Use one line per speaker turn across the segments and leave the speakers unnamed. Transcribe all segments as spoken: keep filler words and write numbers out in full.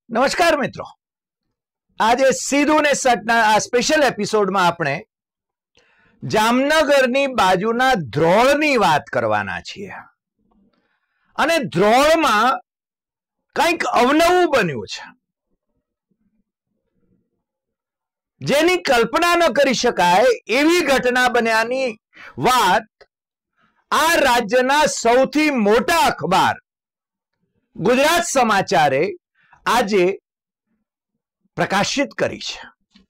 નમસ્કાર મિત્રો, આજે સીધું ને સટના આ સ્પેશિયલ એપિસોડમાં આપણે જામનગરની બાજુના ધ્રોળની વાત કરવાના છીએ. અને ધ્રોળમાં કંઈક અવનવું બન્યું છે જેની કલ્પના ન કરી શકાય એવી ઘટના બન્યાની વાત આ રાજ્યના સૌથી મોટા અખબાર ગુજરાત સમાચારે આજે પ્રકાશિત કરી છે.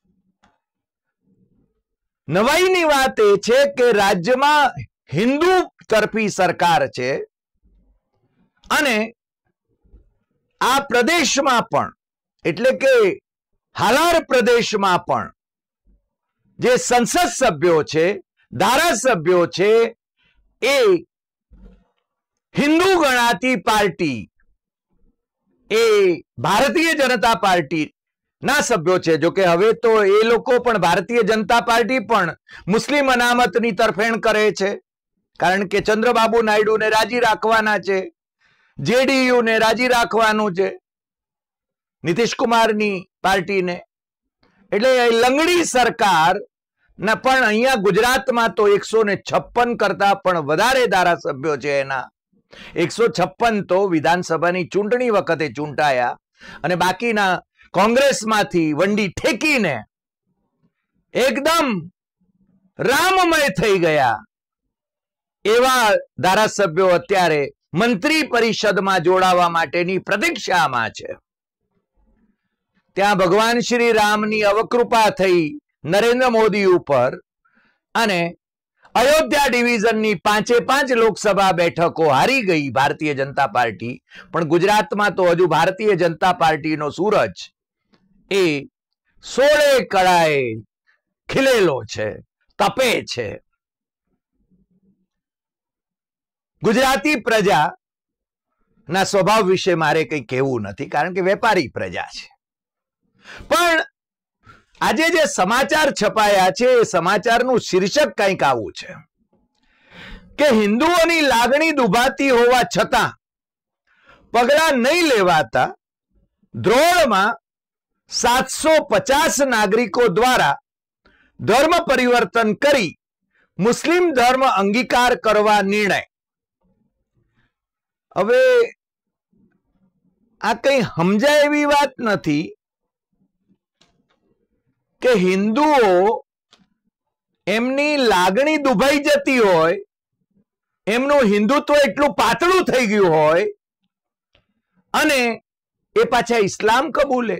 નવાઈની વાત એ છે કે રાજ્યમાં હિન્દુ તરફી સરકાર છે અને આ પ્રદેશમાં પણ એટલે કે હાલાર પ્રદેશમાં પણ જે સંસદ સભ્યો છે, ધારાસભ્યો છે, એ હિન્દુ ગણાતી પાર્ટી એ ભારતીય જનતા પાર્ટી ના સભ્યો છે. જો કે હવે તો એ લોકો પણ ભારતીય જનતા પાર્ટી પણ મુસ્લિમ અનામતની તરફેણ કરે છે, કારણ કે ચંદ્રબાબુ નાયડુને રાજી રાખવાના છે, જેડીયુ ને રાજી રાખવાનું છે, નીતિશ કુમારની પાર્ટીને. એટલે લંગડી સરકાર ના પણ અહીંયા ગુજરાતમાં તો એકસો ને છપ્પન કરતા પણ વધારે ધારાસભ્યો છે. એના એકસો છપ્પન તો વિધાનસભાની ચૂંટણી વખતે ચૂંટાયા અને બાકીના કોંગ્રેસમાંથી વંડી ઠેકીને એકદમ રામમય થઈ ગયા એવા ધારાસભ્યો અત્યારે મંત્રી પરિષદમાં જોડાવા માટેની પ્રતીક્ષામાં છે. ત્યાં ભગવાન શ્રી રામની અવકૃપા થઈ નરેન્દ્ર મોદી ઉપર અને અયોધ્યા ડિવિઝનની પાંચે પાંચ લોકસભા બેઠકો હારી ગઈ ભારતીય જનતા પાર્ટી. પણ ગુજરાતમાં તો હજુ ભારતીય જનતા પાર્ટીનો સૂરજ એ સોળે કળાએ ખીલેલો છે, તપે છે. ગુજરાતી પ્રજા ના સ્વભાવ વિશે મારે કંઈ કહેવું નથી, કારણ કે વેપારી પ્રજા છે. પણ આજે જે સમાચાર છપાયા છે એ સમાચારનું શીર્ષક કંઈક આવું છે કે હિન્દુઓની લાગણી દુભાતી હોવા છતાં પગલા નહીં લેવાતા ધ્રોળમાં સાતસો પચાસ નાગરિકો દ્વારા ધર્મ પરિવર્તન કરી મુસ્લિમ ધર્મ અંગીકાર કરવા નિર્ણય. હવે આ કઈ સમજાય એવી વાત નથી કે હિન્દુઓ એમની લાગણી દુભાઈ જતી હોય, એમનું હિન્દુત્વ એટલું પાતળું થઈ ગયું હોય અને એ પાછા ઇસ્લામ કબૂલે.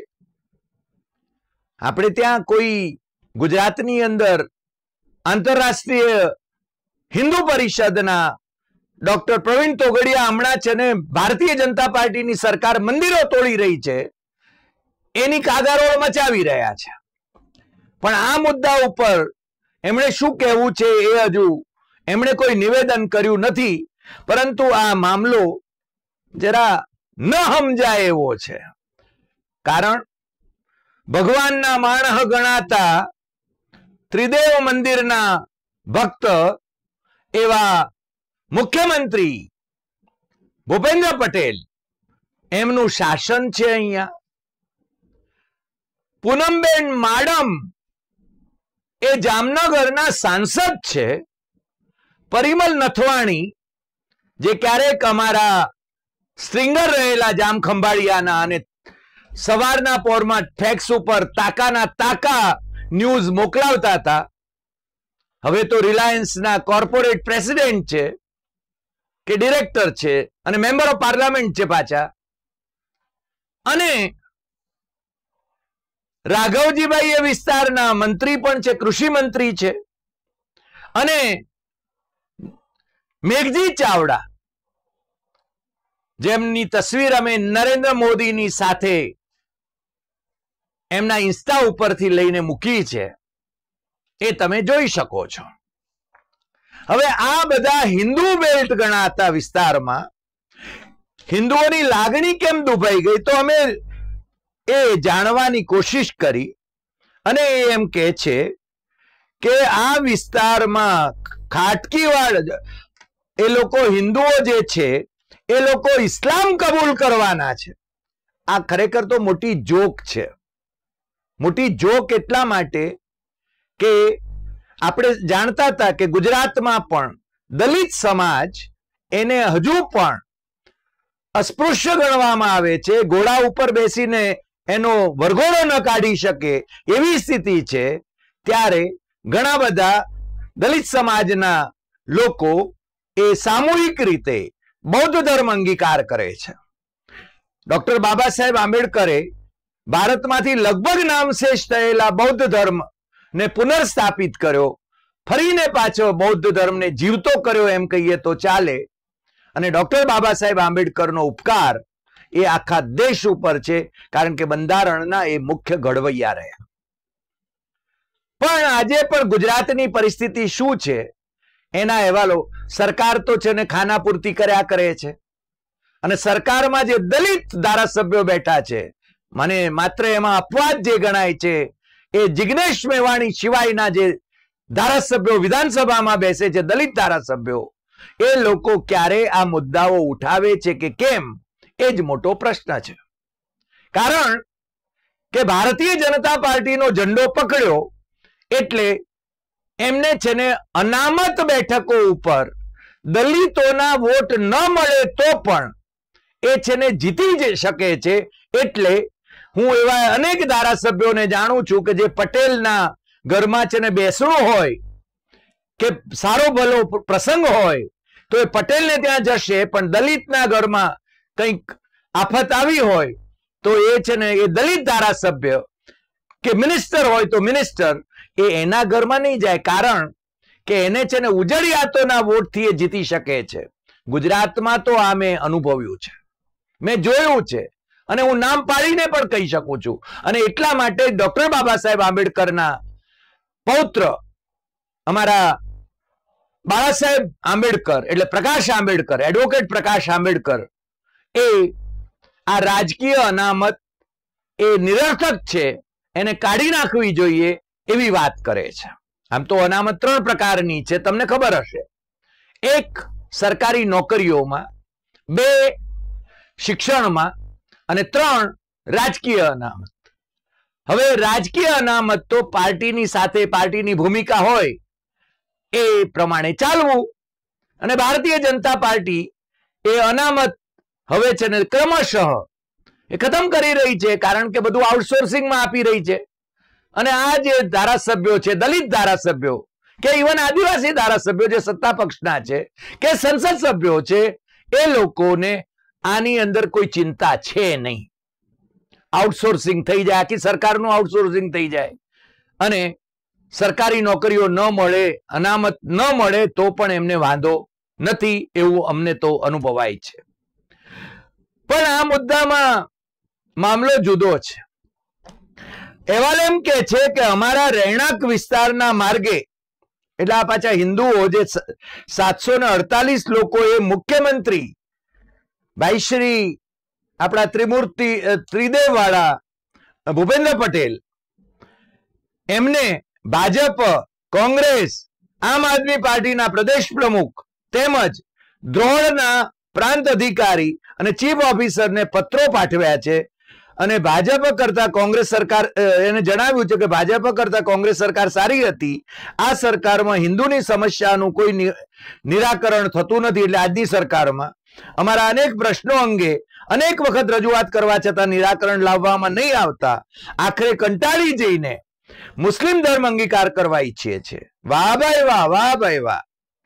આપણે ત્યાં કોઈ ગુજરાતની અંદર આંતરરાષ્ટ્રીય હિન્દુ પરિષદના ડોક્ટર પ્રવીણ તોગડિયા હમણાં છે ને ભારતીય જનતા પાર્ટીની સરકાર મંદિરો તોડી રહી છે એની કાગારોળ મચાવી રહ્યા છે. પણ આ મુદ્દા ઉપર એમણે શું કહેવું છે એ હજુ એમણે કોઈ નિવેદન કર્યું નથી. પરંતુ આ મામલો જરા ન સમજાય એવો છે, કારણ ભગવાનના માણહ ગણાતા ત્રિદેવ મંદિરના ભક્ત એવા મુખ્યમંત્રી ભૂપેન્દ્ર પટેલ એમનું શાસન છે અહીંયા. પૂનમબેન માડમ એ જામનગરના સાંસદ છે. પરિમલ નથવાણી જે ક્યારેક અમારા સ્ટ્રિંગર રહેલા જામ ખંભાળિયાના અને સવારના પોરમાં ફેક્સ ઉપર તાકાના તાકા ન્યૂઝ મોકલાવતા હતા, હવે તો રિલાયન્સના કોર્પોરેટ પ્રેસિડેન્ટ છે કે ડિરેક્ટર છે અને મેમ્બર ઓફ પાર્લામેન્ટ છે પાછા. અને રાઘવજીભાઈ એ વિસ્તારના મંત્રી પણ છે, કૃષિ મંત્રી છે. અને મેઘજી ચાવડા જેમની તસવીર અમે નરેન્દ્ર મોદીની સાથે એમના ઇન્સ્ટા ઉપરથી લઈને મૂકી છે એ તમે જોઈ શકો છો. હવે આ બધા હિન્દુ બેલ્ટ ગણાતા વિસ્તારમાં હિન્દુઓની લાગણી કેમ દુભાઈ ગઈ તો અમે એ જાણવાની કોશિશ કરી. અને એમ કે છે કે આ વિસ્તારમાં ખાટકીવાડ એ લોકો હિન્દુઓ જે છે એ લોકો ઇસ્લામ કબૂલ કરવાના છે. આ ખરેખર તો મોટી જોક છે. મોટી જોક એટલા માટે કે આપણે જાણતા હતા કે ગુજરાતમાં પણ દલિત સમાજ એને હજુ પણ અસ્પૃશ્ય ગણવામાં આવે છે. ઘોડા ઉપર બેસીને એનો વરઘોડો ન કાઢી શકે એવી સ્થિતિ છે. ત્યારે ઘણા બધા દલિત સમાજના લોકો એ સામૂહિક રીતે બૌદ્ધ ધર્મ અંગીકાર કરે છે. ડોક્ટર બાબા સાહેબ આંબેડકરે ભારતમાંથી લગભગ નામશેષ થયેલા બૌદ્ધ ધર્મ ને પુનર્સ્થાપિત કર્યો, ફરીને પાછો બૌદ્ધ ધર્મને જીવતો કર્યો એમ કહીએ તો ચાલે. અને ડોક્ટર બાબા સાહેબ આંબેડકરનો ઉપકાર એ આખા દેશ ઉપર છે, કારણ કે બંધારણના એ મુખ્ય ઘડવૈયા રહ્યા. પણ આજે પણ ગુજરાતની પરિસ્થિતિ શું છે એના અહેવાલો સરકાર તો છે ને ખાના પૂર્તિ કર્યા કરે છે. અને સરકારમાં જે દલિત ધારાસભ્યો બેઠા છે, મને માત્ર એમાં અપવાદ જે ગણાય છે એ જિગ્નેશ મેવાણી સિવાયના જે ધારાસભ્યો વિધાનસભામાં બેસે છે, દલિત ધારાસભ્યો, એ લોકો ક્યારે આ મુદ્દાઓ ઉઠાવે છે કે કેમ, એ જ મોટો પ્રશ્ન છે. કારણ કે ભારતીય જનતા પાર્ટીનો ઝંડો પકડ્યો એટલે એમને છે ને અનામત બેઠકો ઉપર દલિતોના વોટ ન મળે તો પણ એ છે ને જીતી જ શકે છે. એટલે હું એવા અનેક ધારાસભ્યોને જાણું છું કે જે પટેલના ઘરમાં છે ને બેસણું હોય કે સારો ભલો પ્રસંગ હોય તો એ પટેલને ત્યાં જશે, પણ દલિતના ઘરમાં કંઈક આફત આવી હોય તો એ છે ને એ દલિત ધારાસભ્ય કે મિનિસ્ટર હોય તો મિનિસ્ટર એ એના ઘરમાં નહીં જાય, કારણ કે એને છે ને ઉજળિયાતોના વોટથી એ જીતી શકે છે. ગુજરાતમાં તો આ મેં અનુભવ્યું છે, મેં જોયું છે, અને હું નામ પાડીને પણ કહી શકું છું. અને એટલા માટે ડોક્ટર બાબા સાહેબ આંબેડકરના પૌત્ર અમારા બાળા સાહેબ આંબેડકર એટલે પ્રકાશ આંબેડકર, એડવોકેટ પ્રકાશ આંબેડકર, એ આ રાજકીય અનામત એ નિરર્થક છે, એને કાઢી નાખવી જોઈએ એવી વાત કરે છે. આમ તો અનામત ત્રણ પ્રકારની છે, તમને ખબર હશે. એક સરકારી નોકરીઓમાં, બે શિક્ષણમાં, અને ત્રણ રાજકીય અનામત. હવે રાજકીય અનામત તો પાર્ટીની સાથે પાર્ટીની ભૂમિકા હોય એ પ્રમાણે ચાલવું, અને ભારતીય જનતા પાર્ટી એ અનામત હવે છે ને ક્રમશઃ એ ખતમ કરી રહી છે, કારણ કે બધું આઉટસોર્સિંગમાં આપી રહી છે. અને આ જે ધારાસભ્યો છે, દલિત ધારાસભ્યો કે ઇવન આદિવાસી ધારાસભ્યો જે સત્તા પક્ષના છે કે સંસદ સભ્યો છે, એ લોકોને આની અંદર કોઈ ચિંતા છે નહીં. આઉટસોર્સિંગ થઈ જાય, આખી સરકારનું આઉટસોર્સિંગ થઈ જાય, અને સરકારી નોકરીઓ ન મળે, અનામત ન મળે તો પણ એમને વાંધો નથી, એવું અમને તો અનુભવાય છે. પણ આ મુદ્દામાં મામલો જુદો છે. અહેવાલ એમ કે છે કે અમારા રહેણાંક વિસ્તારના માર્ગે, એટલે આ પાછા હિન્દુઓ જે સાતસો ને અડતાલીસ લોકો એ મુખ્યમંત્રી ભાઈ શ્રી આપણા ત્રિમૂર્તિ ત્રિદેવ વાળા ભૂપેન્દ્ર પટેલ, એમને ભાજપ, કોંગ્રેસ, આમ આદમી પાર્ટીના પ્રદેશ પ્રમુખ તેમજ દ્રોણના પ્રાંત અધિકારી અને ચીફ ઓફિસરને પત્રો પાઠવ્યા છે. અને ભાજપ કરતા કોંગ્રેસ સરકાર, એને જણાવ્યું છે કે ભાજપ કરતા કોંગ્રેસ સરકાર સારી હતી, આ સરકારમાં હિન્દુની સમસ્યાનું કોઈ નિરાકરણ થતું નથી. એટલે આજની સરકારમાં અમારા અનેક પ્રશ્નો અંગે અનેક વખત રજૂઆત કરવા છતાં નિરાકરણ લાવવામાં નહીં આવતા આખરે કંટાળી જઈને મુસ્લિમ ધર્મ અંગીકાર કરવા ઈચ્છીએ છીએ. વાહ ભાઈ વાહ, વાહ ભાઈ વાહ.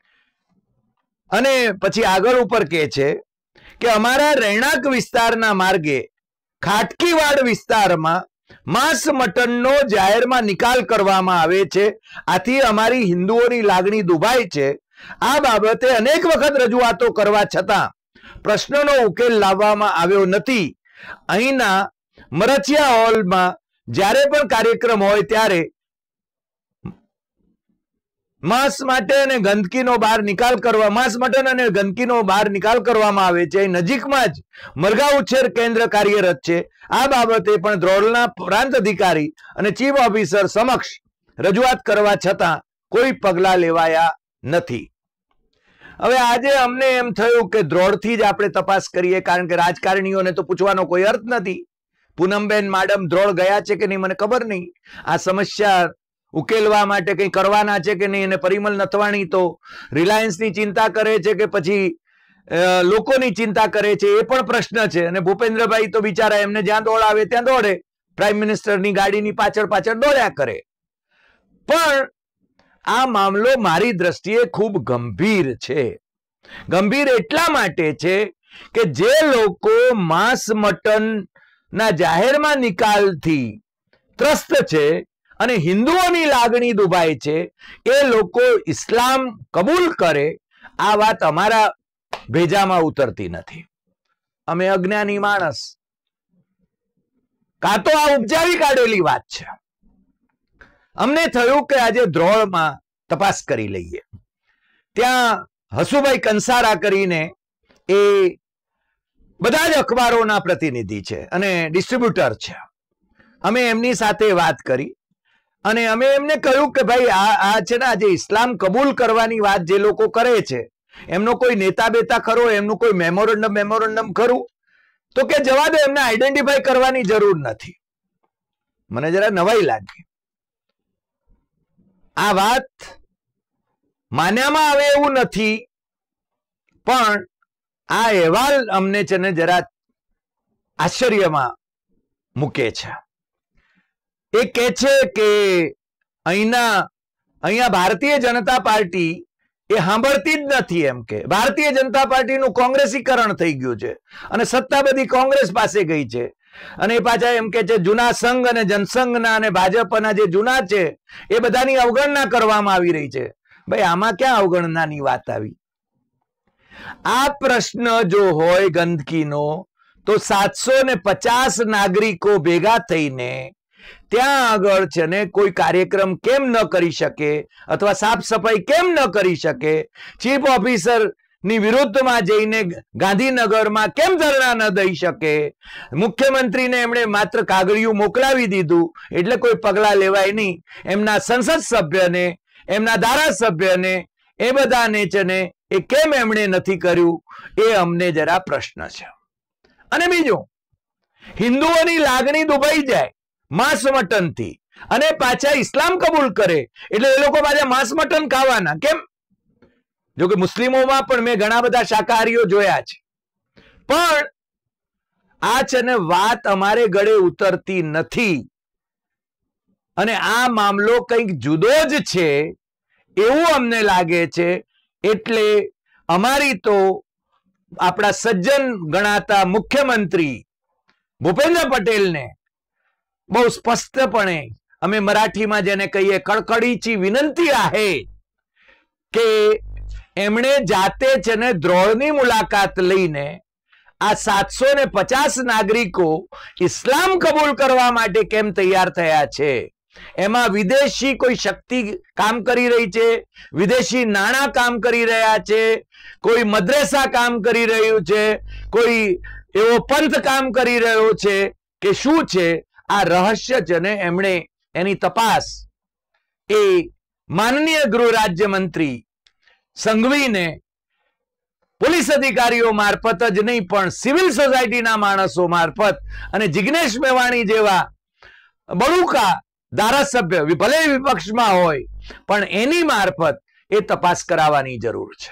અને પછી આગળ ઉપર કહે છે કે અમારા રહેણાંક વિસ્તારના માર્ગે ખાટકીવાડ વિસ્તારમાં માંસ મટનનો જાહેરમાં નિકાલ કરવામાં આવે છે. આથી અમારી હિન્દુઓની લાગણી દુભાય છે. આ બાબતે અનેક વખત રજૂઆતો કરવા છતાં પ્રશ્નનો ઉકેલ લાવવામાં આવ્યો નથી. અહીંના મરચિયા હોલમાં જ્યારે પણ કાર્યક્રમ હોય ત્યારે માંસ માટે અને ગંદકીનો બહાર નિકાલ કરવા માંસ મટન અને ગંદકીનો બહાર નિકાલ કરવામાં આવે છે. નજીકમાં જ મરઘા ઉછેર કેન્દ્ર કાર્યરત છે. આ બાબતે પણ દ્રોણના પ્રાંત અધિકારી અને ચીફ ઓફિસર સમક્ષ રજૂઆત કરવા છતાં કોઈ પગલાં લેવાયા નથી. હવે આજે અમને એમ થયું કે દ્રોણથી જ આપણે તપાસ કરીએ, કારણ કે રાજકારણીઓને તો પૂછવાનો કોઈ અર્થ નથી. પૂનમબેન માડમ ધ્રોળ ગયા છે કે નહીં મને ખબર નહીં. આ સમસ્યા ઉકેલવા માટે કંઈ કરવાના છે કે નહીં. અને પરિમલ નથવાણી તો રિલાયન્સની ચિંતા કરે છે કે પછી લોકોની ચિંતા કરે છે એ પણ પ્રશ્ન છે. અને ભૂપેન્દ્રભાઈ તો બિચારા એમને જ્યાં દોડ આવે ત્યાં દોડે, પ્રાઇમ મિનિસ્ટરની ગાડીની પાછળ પાછળ દોડ્યા કરે. પણ આ મામલો મારી દ્રષ્ટિએ ખૂબ ગંભીર છે. ગંભીર એટલા માટે છે કે જે લોકો માંસ મટન ના જાહેરમાં નિકાલથી ત્રસ્ત છે અને હિન્દુઓની લાગણી દુભાય છે, એ લોકો ઇસ્લામ કબૂલ કરે, આ વાત અમારા ભેજામાં ઉતરતી નથી. અમે અજ્ઞાની માણસ, કાં તો આ ઉપજાવી કાઢેલી વાત છે. અમને થયું કે આજે ધ્રોળમાં તપાસ કરી લઈએ. ત્યાં હસુભાઈ કંસારા કરીને એ બધા જ અખબારોના પ્રતિનિધિ છે અને ડિસ્ટ્રીબ્યુટર છે. અમે એમની સાથે વાત કરી અને અમે એમને કહ્યું કે ભાઈ આ આ છે ને આજે ઇસ્લામ કબૂલ કરવાની વાત જે લોકો કરે છે, એમનો કોઈ નેતા બેતા ખરો, એમનું કોઈ મેમોરેન્ડમ મેમોરેન્ડમ ખરું? તો કે જવા દે, એમને આઈડેન્ટિફાઈ કરવાની જરૂર નથી. મને જરા નવાઈ લાગી. આ વાત માન્યામાં આવે એવું નથી, પણ આ અહેવાલ અમને છે ને જરા આશ્ચર્યમાં મૂકે છે. એ કહે છે કે અહીંના અહીંયા ભારતીય જનતા પાર્ટી એ સાંભળતી જ નથી. એમ કે ભારતીય જનતા પાર્ટીનું કોંગ્રેસીકરણ થઈ ગયું છે અને સત્તા બધી કોંગ્રેસ પાસે ગઈ છે. અને એ પાછા એમ કે છે જૂના સંઘ અને જનસંઘના અને ભાજપના જે જૂના છે એ બધાની અવગણના કરવામાં આવી રહી છે. ભાઈ આમાં ક્યાં અવગણનાની વાત આવી? આ પ્રશ્ન જો હોય ગંદકીનો, તો સાતસો ને પચાસ નાગરિકો ભેગા થઈને ત્યાં આગળ છે ને કોઈ કાર્યક્રમ કેમ ન કરી શકે અથવા સાફ સફાઈ કેમ ન કરી શકે? ચીફ ઓફિસર ની વિરુદ્ધમાં જઈને ગાંધીનગરમાં કેમ ધરણા ન દઈ શકે? મુખ્યમંત્રીને એમણે માત્ર કાગળિયું મોકલાવી દીધું એટલે કોઈ પગલા લેવાય નહીં. એમના સંસદ સભ્યને, એમના ધારાસભ્યને, એ બધાને છે ને એ કેમ એમણે નથી કર્યું? એ અમને જરા પ્રશ્ન છે. અને બીજું, હિન્દુઓની લાગણી દુભાઈ જાય માંસ મટન થી અને પાછા ઇસ્લામ કબૂલ કરે એટલે એ લોકો પાછા માંસ મટન ખાવાના કેમ? જો કે મુસ્લિમોમાં પણ મેં ઘણા બધા શાકાહારીઓ જોયા છે, પણ આ છે ને વાત અમારે ગળે ઉતરતી નથી. અને આ મામલો કંઈક જુદો જ છે એવું અમને લાગે છે. એટલે અમારી તો આપણા સજ્જન ગણાતા મુખ્યમંત્રી ભૂપેન્દ્ર પટેલને બહુ સ્પષ્ટપણે અમે મરાઠીમાં જેને કહીએ કડકડીची વિનંતી आहे કે એમણે જાતે છે ને ધ્રોળની મુલાકાત લઈને આ સાતસો ને પચાસ નાગરિકો ઇસ્લામ કબૂલ કરવા માટે કેમ તૈયાર થયા છે? એમાં વિદેશી કોઈ શક્તિ કામ કરી રહી છે, વિદેશી નાણાં કામ કરી રહ્યા છે, કોઈ મદ્રેસા કામ કરી રહ્યું છે, કોઈ એવો પંથ કામ કરી રહ્યો છે કે શું છે? આ રહસ્ય છે ને એમણે એની તપાસ એ માનનીય ગૃહ રાજ્યમંત્રી સંઘવીને પોલીસ અધિકારીઓ મારફત જ નહીં પણ સિવિલ સોસાયટીના માણસો મારફત અને જિગ્નેશ મેવાણી જેવા બળુકા ધારાસભ્ય ભલે વિપક્ષમાં હોય પણ એની મારફત એ તપાસ કરાવવાની જરૂર છે.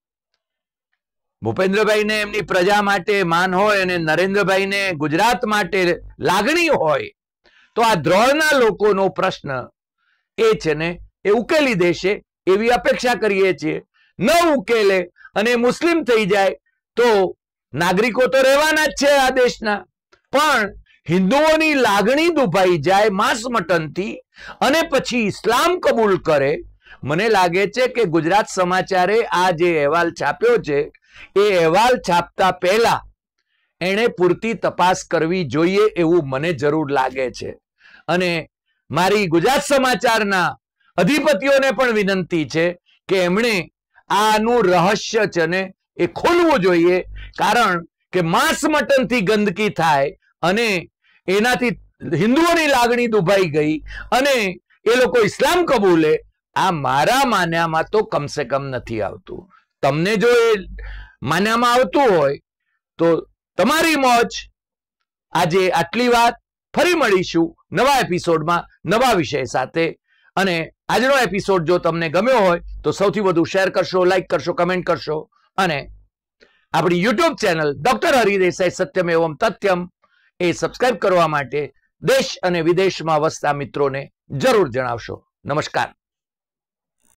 ભૂપેન્દ્રભાઈને એમની પ્રજા માટે માન હોય અને નરેન્દ્રભાઈને ગુજરાત માટે લાગણી હોય તો આ ધ્રોળના લોકોનો પ્રશ્ન એ છે ને એ ઉકેલી દેશે એવી અપેક્ષા કરીએ છીએ. ન ઉકેલે અને મુસ્લિમ થઈ જાય તો નાગરિકો તો રહેવાના જ છે આ દેશના, પણ હિન્દુઓની લાગણી દુભાઈ જાય માંસ મટનથી અને પછી ઇસ્લામ કબૂલ કરે. મને લાગે છે કે ગુજરાત સમાચારે આ જે અહેવાલ છાપ્યો છે એ અહેવાલ છાપતા પહેલા એણે પૂરતી તપાસ કરવી જોઈએ એવું મને જરૂર લાગે છે. અને મારી ગુજરાત સમાચારના અધિપતિઓને પણ વિનંતી છે કે એમણે આનું રહસ્ય છે ને એ ખોલવું જોઈએ, કારણ કે માંસ મટનથી ગંદકી થાય અને એનાથી હિન્દુઓની લાગણી દુભાઈ ગઈ અને એ લોકો ઇસ્લામ કબૂલે, આ મારા માન્યામાં તો કમસે કમ નથી આવતું. તમને જો એ માન્યામાં આવતું હોય તો તમારી મોજ. આજે આટલી વાત. ફરી મળીશું નવા એપિસોડમાં નવા વિષય સાથે. અને આજનો એપિસોડ જો તમને ગમ્યો હોય તો સૌથી વધુ શેર કરશો, લાઈક કરશો, કમેન્ટ કરશો અને આપણી YouTube channel doctor Hari Desai Satyam Evam Tathyam એ સબસ્ક્રાઇબ કરવા માટે દેશ અને વિદેશમાં વસતા મિત્રોને જરૂર જણાવશો. નમસ્કાર.